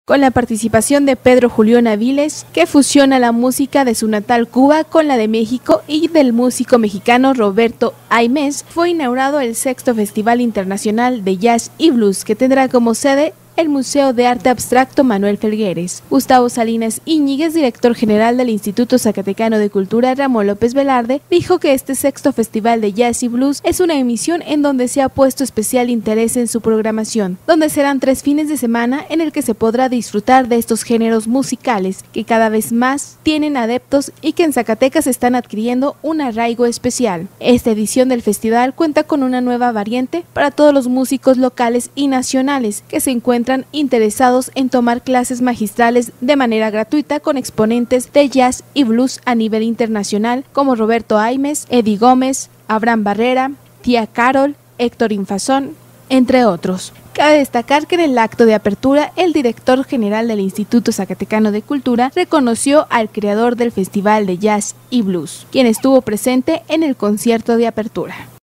con la participación de Pedro Julión Aviles, que fusiona la música de su natal Cuba con la de México y del músico mexicano Roberto Aymes. Fue inaugurado el 6º Festival Internacional de Jazz y Blues, que tendrá como sede el Museo de Arte Abstracto Manuel Felgueres. Gustavo Salinas Íñiguez, director general del Instituto Zacatecano de Cultura Ramón López Velarde, dijo que este 6º Festival de Jazz y Blues es una emisión en donde se ha puesto especial interés en su programación, donde serán 3 fines de semana en el que se podrá disfrutar de estos géneros musicales que cada vez más tienen adeptos y que en Zacatecas están adquiriendo un arraigo especial. Esta edición del festival cuenta con una nueva variante para todos los músicos locales y nacionales que se encuentran interesados en tomar clases magistrales de manera gratuita con exponentes de jazz y blues a nivel internacional como Roberto Aymes, Eddie Gómez, Abraham Barrera, Tía Carol, Héctor Infazón, entre otros. Cabe destacar que en el acto de apertura, el director general del Instituto Zacatecano de Cultura reconoció al creador del Festival de Jazz y Blues, quien estuvo presente en el concierto de apertura.